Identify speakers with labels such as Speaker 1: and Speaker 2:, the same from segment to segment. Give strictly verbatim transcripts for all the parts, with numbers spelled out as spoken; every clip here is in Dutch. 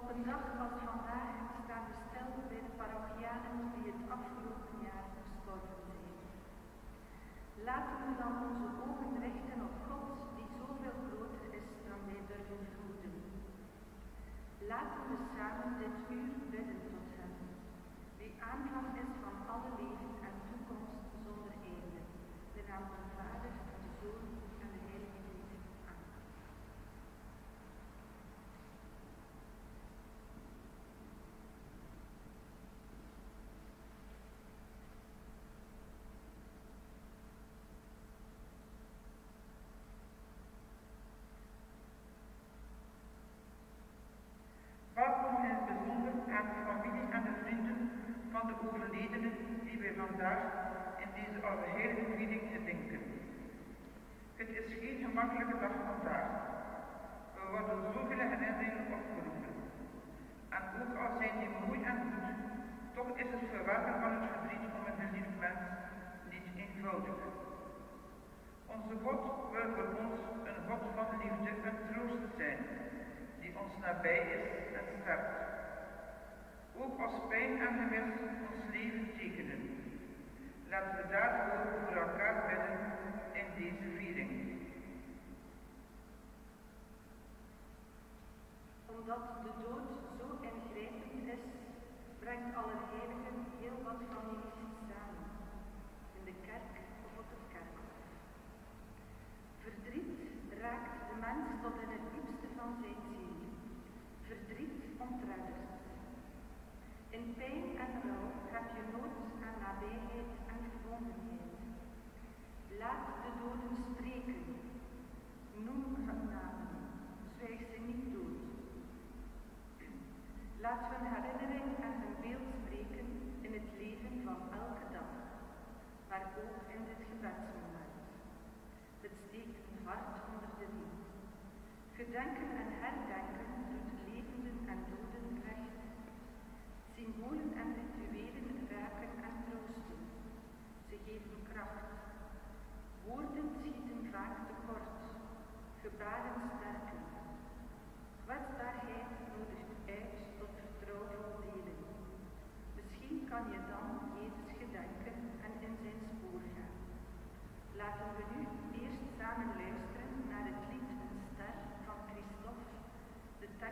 Speaker 1: Op een dag als vandaag staan we stil bij de parochianen die het afgelopen jaar gestorven zijn. Laten we dan onze ogen richten op God, die zoveel groter is dan wij durven vermoeden. Laten we samen dit uur bidden tot hem, die aanvang is van alle leven en toekomst zonder einde. De naam van de Vader, de Zoon en de Heilige Geest. Amen.
Speaker 2: Welkom in het bijzonder aan de familie en de vrienden van de overledenen die wij vandaag in deze allerheilige viering gedenken. Het is geen gemakkelijke dag vandaag. Er worden zoveel herinneringen opgeroepen. En ook al zijn die mooi en goed, toch is het verwerken van het verdriet om een geliefd mens niet eenvoudig. Onze God wil voor ons een God van liefde en troost zijn, die ons nabij is en sterkt. Ook als pijn en gemis ons leven tekenen. Laten we daarvoor voor elkaar bidden in deze viering.
Speaker 1: Omdat de dood zo ingrijpend is, brengt Allerheiligen heel wat families samen, in de kerk of op het kerkhof. Verdriet raakt de mens tot in het diepste van zijn ziel. Verdriet ontreddert. In pijn en rouw heb je nood aan nabijheid en verbondenheid. Laat de doden spreken. Noem hun namen. Zwijg ze niet dood. Laat hun herinnering en hun beeld spreken in het leven van elke dag, maar ook in dit gebedsmoment. Het steekt een hart onder de riem. Gedenken en herdenken doet levenden en doden recht. Symbolen en rituelen raken en troosten. Ze geven kracht. Woorden schieten vaak tekort. Gebaren sterken. Kwetsbaarheid nodigt uit tot vertrouwvol delen. Misschien kan je dan Jezus gedenken en in zijn spoor gaan. Laten we nu eerst samen luisteren naar het lied Een ster van Christophe, de tekst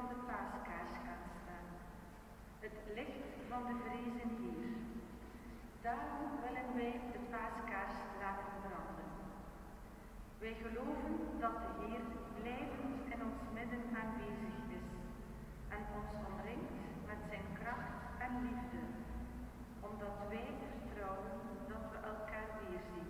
Speaker 1: de paaskaars gaan staan. Het licht van de verrezen Heer. Daarom willen wij de paaskaars laten branden. Wij geloven dat de Heer blijvend in ons midden aanwezig is en ons omringt met zijn kracht en liefde, omdat wij vertrouwen dat we elkaar weerzien.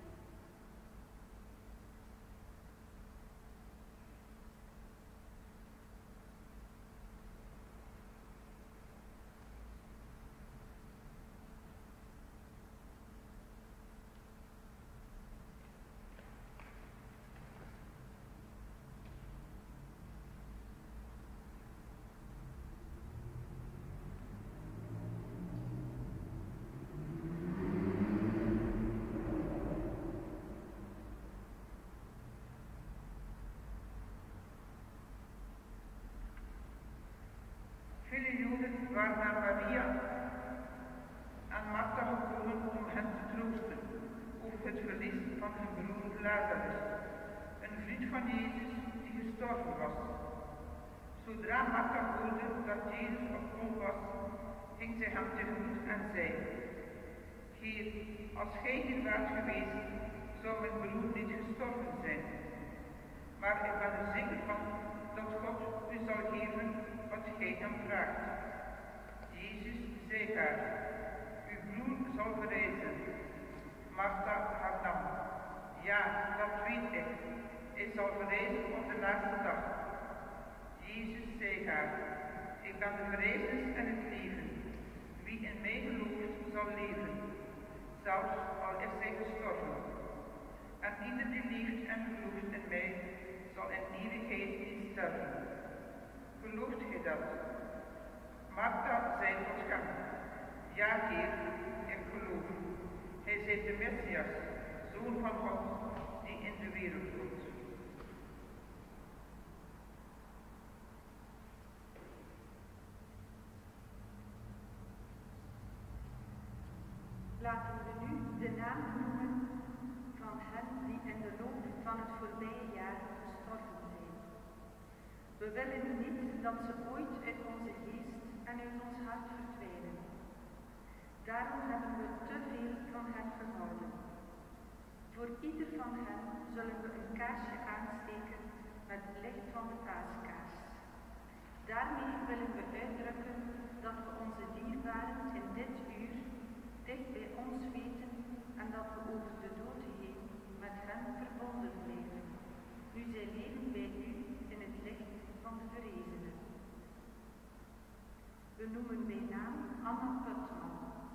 Speaker 2: Vele Joden waren naar Maria en Martha gekomen om hen te troosten over het verlies van hun broer Lazarus, een vriend van Jezus die gestorven was. Zodra Martha hoorde dat Jezus op kom was, ging zij hem tegemoet en zei: Heer, als gij hier waart geweest, zou mijn broer niet gestorven zijn. Maar ik ben er zeker van dat God u zal geven wat gij hem vraagt. Jezus zei haar: Uw broer zal verrijzen. Martha hernam: Ja, dat weet ik. Hij zal verrijzen op de laatste dag. Jezus zei haar: Ik ben de verrijzenis en het leven. Wie in mij gelooft, zal leven, zelfs al is hij gestorven. En ieder die leeft en gelooft in mij, zal in eeuwigheid niet sterven. Gelooft gij dat? Martha zei tot hem: Ja, Heer, ik geloof. Hij zijt de Messias, Zoon van God, die in de wereld komt.
Speaker 1: Laten we nu de naam noemen van hen die in de loop van het voorbije jaar gestorven zijn. We willen niet dat ze ooit uit onze geest en uit ons hart verdwijnen. Daarom hebben we te veel van hen gehouden. Voor ieder van hen zullen we een kaarsje aansteken met het licht van de paaskaars. Daarmee willen we uitdrukken dat we onze dierbaren in dit uur dicht bij ons weten en dat we over de dood heen met hen verbonden blijven, nu zij leven bij u in het licht van de verrezenen. We noemen bij naam Anna Putman,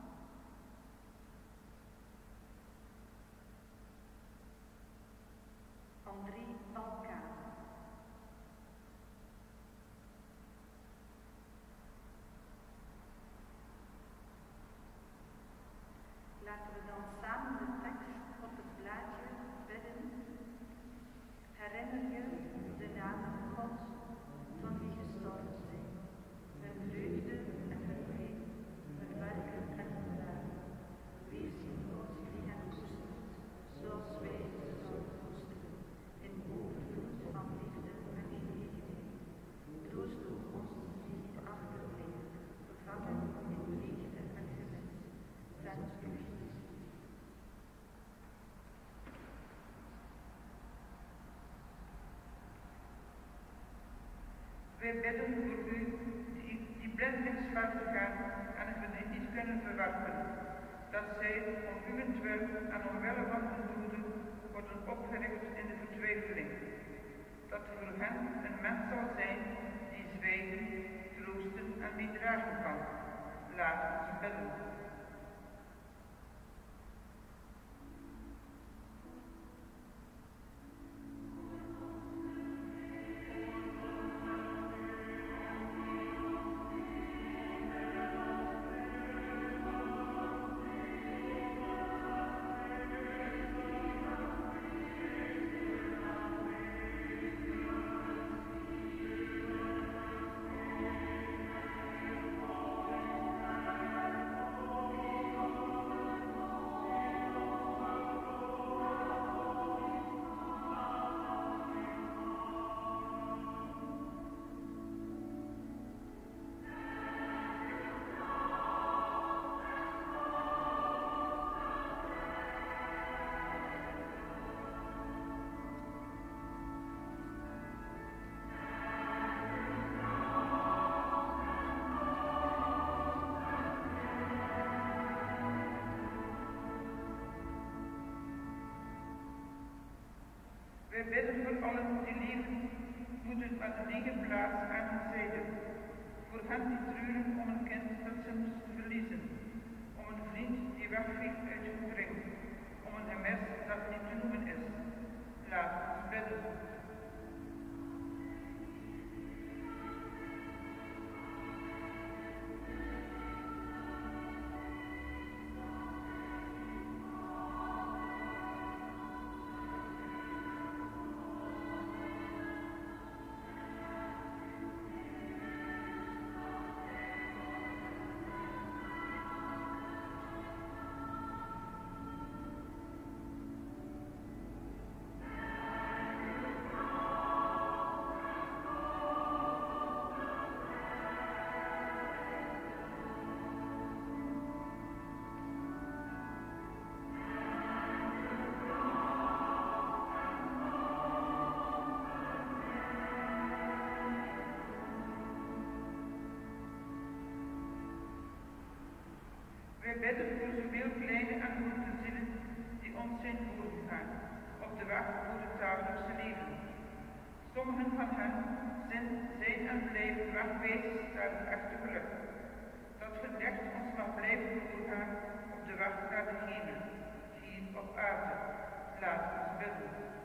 Speaker 1: André Balkaan, laten we dan samen de tekst op het blaadje bidden. Herinner je de naam God van wie gestorven zijn, hun vreugde en hun pijn, hun werken en hun daden. Wees in God die hen koestert, zoals wij ze zouden koesteren, in overvloed van liefde en genegenheid. Troost ook ons die niet achterblijven, gevangen in leegte en gemis. Zend uw geest.
Speaker 2: Wij bidden voor u die, die blindelings verder gaan en het verdriet niet kunnen verwerpen, dat zij om uwentwil en omwille van hun doden worden opgericht in de vertwijfeling. Dat voor hen een mens zal zijn die zwijgen, troosten en meedragen kan. Laat ons bidden. Wij bidden voor allen die leven moeten met een lege plaats aan hun zijde. Voor hen die treuren om een kind dat ze moesten verliezen. Om een vriend die wegviel uit hun kring. Om een gemis dat niet te noemen is. Laat ons bidden. Wij bidden voor zoveel kleine en grote zielen die ons zijn voorgegaan op de weg voor het dagelijkse leven. Sommigen van hen zijn, zijn en blijven wegwijzers naar het echte geluk. Dat het licht ons mag blijven voorgaan op de weg naar de hemel, hier op aarde. Laat ons bidden.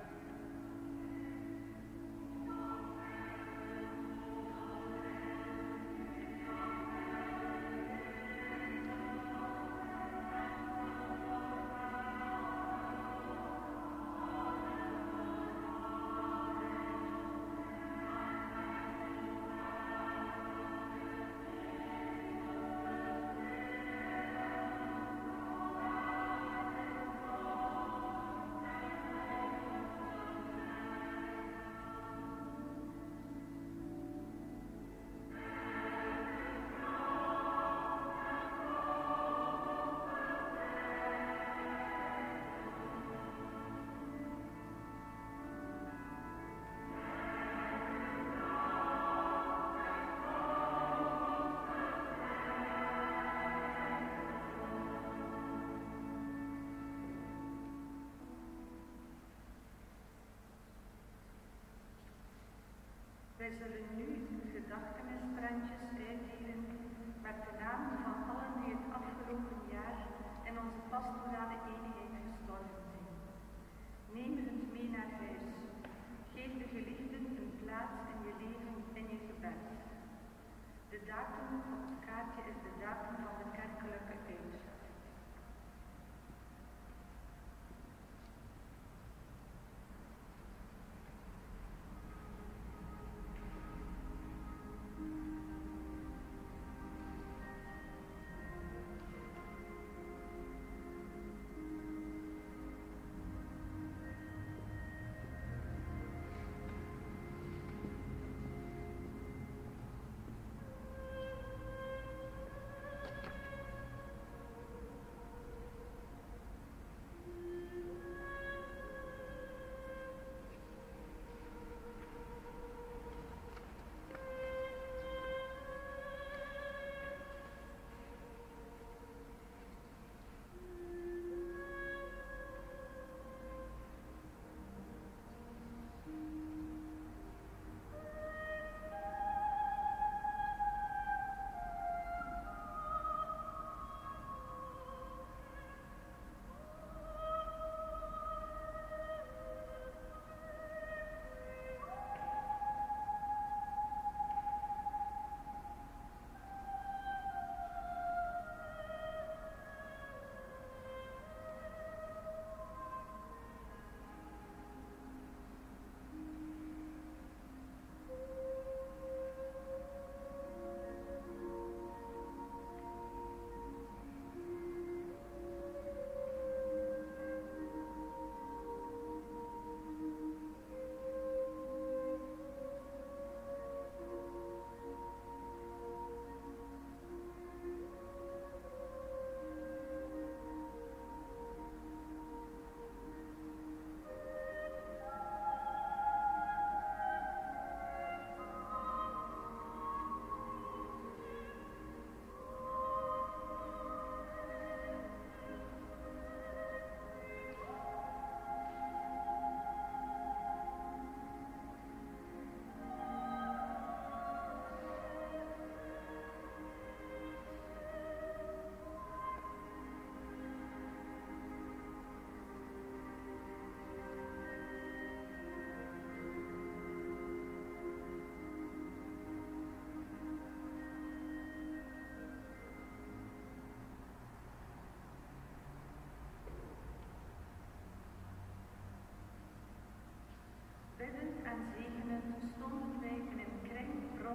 Speaker 1: Wij zullen nu gedachtenisbrandjes uitdelen met de namen van allen die het afgelopen jaar in onze pastorale eenheid gestorven zijn. Neem het mee naar huis. Geef de geliefden een plaats in je leven in je gebed. De datum op het kaartje is de datum van de kerkelijke uitzet.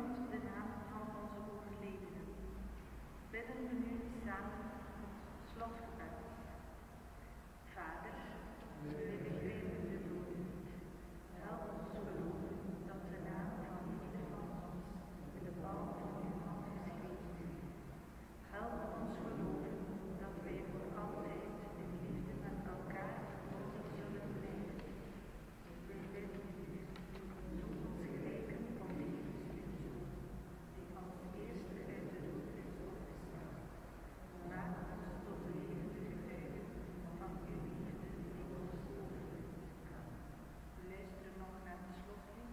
Speaker 1: Bedankend de naam van onze overledenen, bidden we nu samen het slotgebed. Vader, we begrijpen de dood niet. Help ons geloven dat de naam van ieder van ons in de palm van uw hand geschreven is. Help ons geloven dat wij voor altijd in liefde met elkaar verbonden zullen blijven. We bidden u, doe ons gelijken op Jezus uw Zoon, die als eerste uit de dood is opgestaan. Maak ons tot levende getuigen van uw liefde die ons overwint. We luisteren nog naar het slotlied.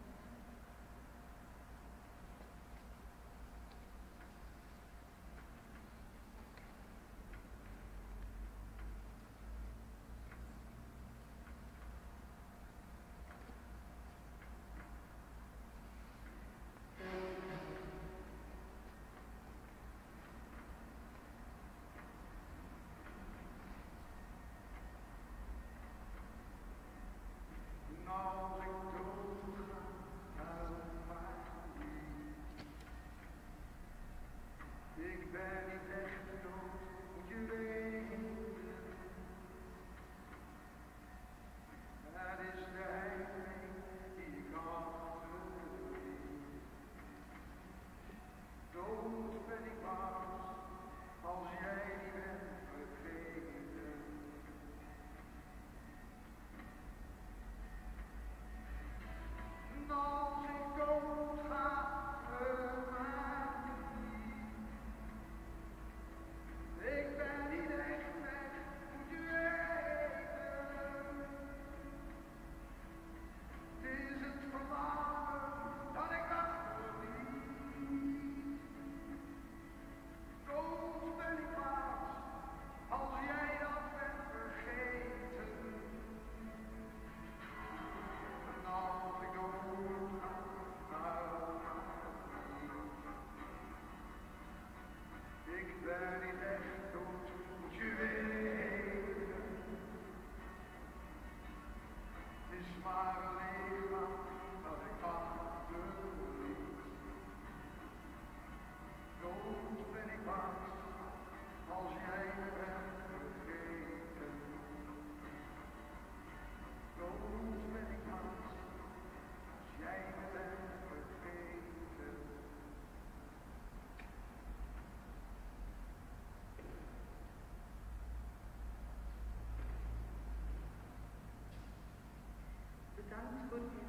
Speaker 3: Als ik doodga, help mij niet. Ik ben niet echt dood, moet je weten. Het is de heilig die ik achterliet. Dood ben ik pas, als jij niet bent vergeten. Als ik doodga, help mij niet. Ik ben niet echt weg, moet je weten. Het is het verlangen dat ik achterliet. Dood ben ik pas, als jij dat bent vergeten. En als ik doodga, help mij niet. Ik ben niet echt dood, moet je weten. Het is maar een lichaam dat ik achterliet. Dood ben ik pas, als jij me bent vergeten. Dood ben ik pas, als jij me bent vergeten.
Speaker 1: Bedankt voor uw